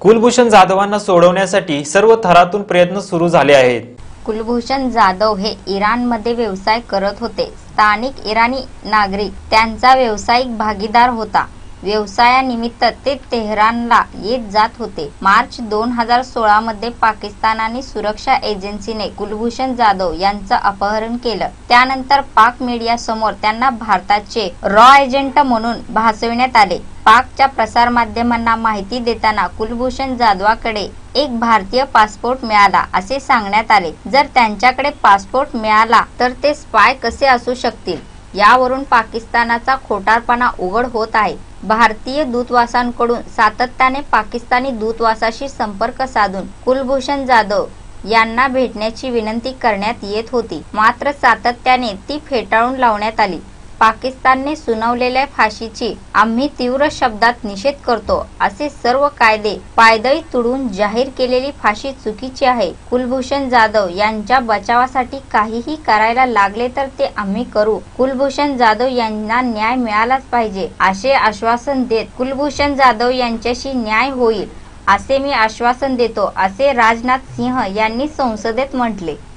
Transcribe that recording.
कुलभूषण जाधवांना सोडवण्यासाठी सर्व थरातून प्रयत्न सुरू झाले आहेत। कुलभूषण जाधव हे इराणमध्ये व्यवसाय करत होते। स्थानिक इराणी नागरिक त्यांचा व्यावसायिक भागीदार होता। व्यवसायानिमित्त ते तेहरानला येत जात होते। मार्च 2016 मध्ये पाकिस्तानी सुरक्षा एजन्सीने कुलभूषण जाधव यांचं अपहरण केलं। त्यानंतर पाक मीडिया समोर त्यांना भारताचे रॉ एजंट म्हणून भासविण्यात आले। पाकच्या प्रसार माध्यमांना माहिती देताना कुलभूषण जाधवाकडे एक भारतीय पासपोर्ट मिळाला असे सांगण्यात आले। जर त्यांच्याकडे पासपोर्ट मिळाला तर ते स्पाय कसे असू शकतील, यावरून पाकिस्तानाचा खोटारपणा उघड होत आहे। भारतीय दूतावासांकडून सातत्याने पाकिस्तानी दूतावासाशी संपर्क साधून कुलभूषण जाधव यांना भेटण्याची विनंती करण्यात येत होती, मात्र सातत्याने ती फेटाळून लावण्यात आली। पाकिस्तानने सुनावलेल्या फाशीची आम्ही तीव्र शब्दात निषेध करतो असे सर्व कायदे पायदळी तुडवून जाहीर केलेली फाशी चुकीची आहे। कुलभूषण जाधव यांच्या बचावासाठी काहीही करायला लागले तर ते आम्ही करू। कुलभूषण जाधव यांना न्याय मिळालाच पाहिजे असे आश्वासन देत कुलभूषण जाधव यांच्याशी न्याय होईल असे मी आश्वासन देतो असे राजनाथ सिंह यांनी संसदेत म्हटले।